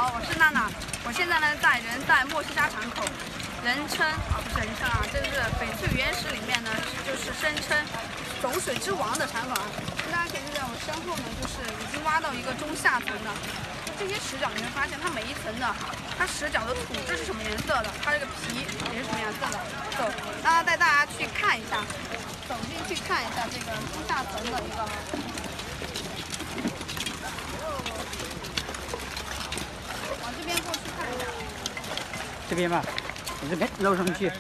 好，我是娜娜。我现在呢在墨西沙场口，不是人称啊，这是翡翠原石里面呢，就是声称走水之王的场口啊。大家可以看到我身后呢，就是已经挖到一个中下层的。这些石角你会发现，它每一层的它石角的土质是什么颜色的，它这个皮也是什么颜色的。走，那带大家去看一下，走进去看一下这个中下层的一个。 这边吧，你这边绕上去。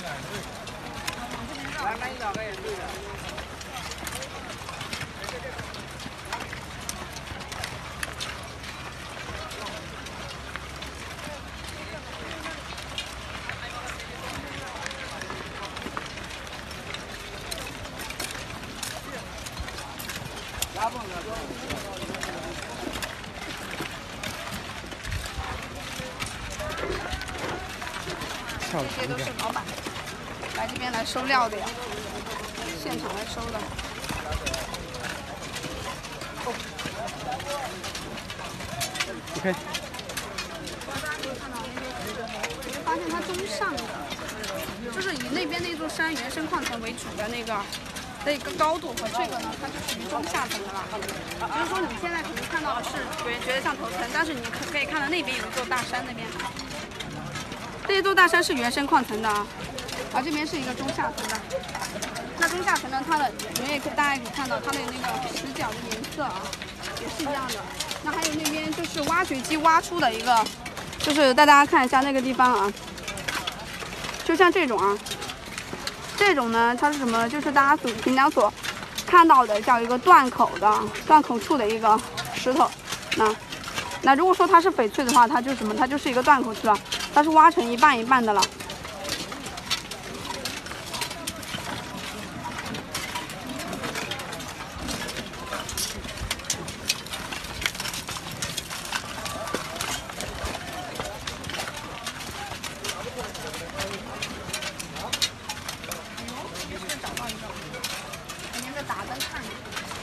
这些都是老板来这边来收料的呀，现场来收的。 OK。 大家可以看到你会发现它中上的，就是以那边那座山原生矿层为主的那个高度和这个呢，它就属于中下层的了。就是说你现在可能看到的是觉得像头层，但是你可以看到那边有一座大山，那边。这座大山是原生矿层的啊，而这边是一个中下层的。那中下层呢，大家也可以看到它的那个石角的颜色啊，也是一样的。那还有那边就是挖掘机挖出的一个，就是带大家看一下那个地方啊，就像这种啊，这种呢它是什么？就是大家平常所看到的叫一个断口处的一个石头。那如果说它是翡翠的话，它就是什么？它就是一个断口处了。它是挖成一半一半的了。找到一个，我沿着打灯看着。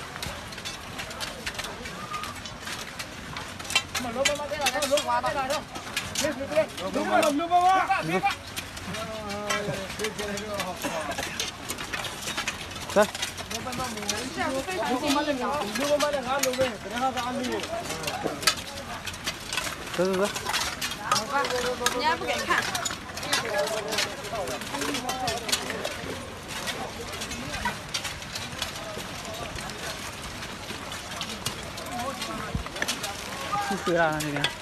挖到。 来。走。 好吧，你还不给看。 出水了那边。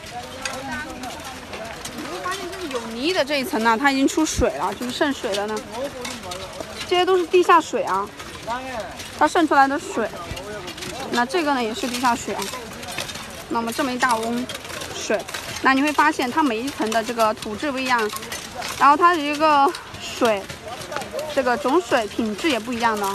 你会发现，就是有泥的这一层呢，它已经出水了，就是渗水了呢。这些都是地下水啊，它渗出来的水。那这个呢也是地下水啊。那么这么一大瓮水，那你会发现它每一层的这个土质不一样，然后它的这个水，这个种水品质也不一样的。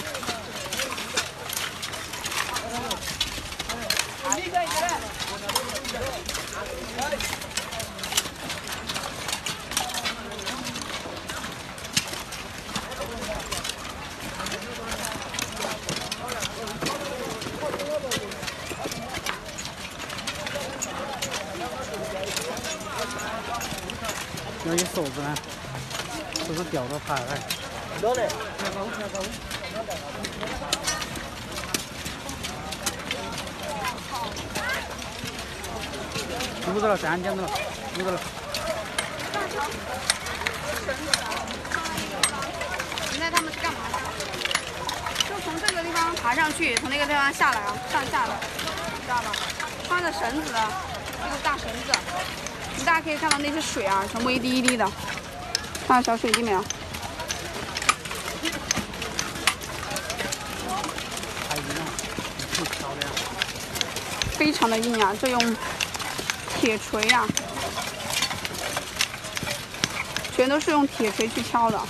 那些手子呢，都是掉到海来。录到了3点了，录到了。 现在他们是干嘛的？就从这个地方爬上去，从那个地方下来啊，上下的，知道吧？穿着绳子的，这个大绳子。大家可以看到那些水啊，全部一滴一滴的，看到小水滴没有？非常的硬啊，这用铁锤啊，全都是用铁锤去敲的。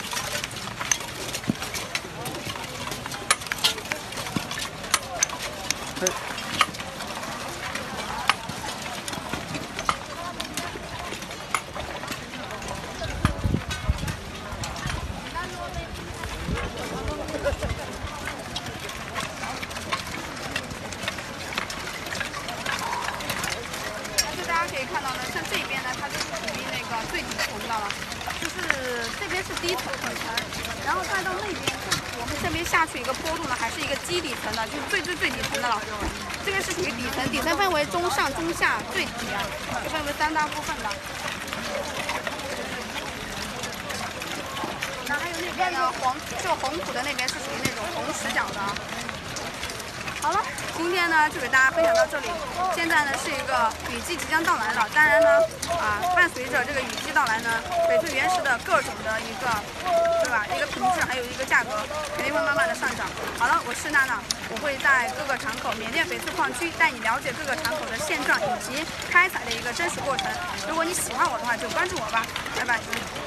可以看看到呢，像这边呢，它就属于那个最底层的了，就是这边是低层底层，然后再到那边，我们这边下去一个坡度呢，还是一个基底层的，就是最底层的了。这边是属于底层，底层分为中上、中下、最底啊，就分为3大部分的。然后还有那边呢，红土的那边是属于那种红石角的。好了，今天呢就给大家分享到这里。现在呢是一个雨季即将到来了，当然呢，伴随着这个雨季到来呢，翡翠原石的各种的一个，对吧？一个品质还有一个价格肯定会慢慢的上涨。好了，我是娜娜，我会在各个场口缅甸翡翠矿区带你了解各个场口的现状以及开采的一个真实过程。如果你喜欢我的话，就关注我吧，拜拜。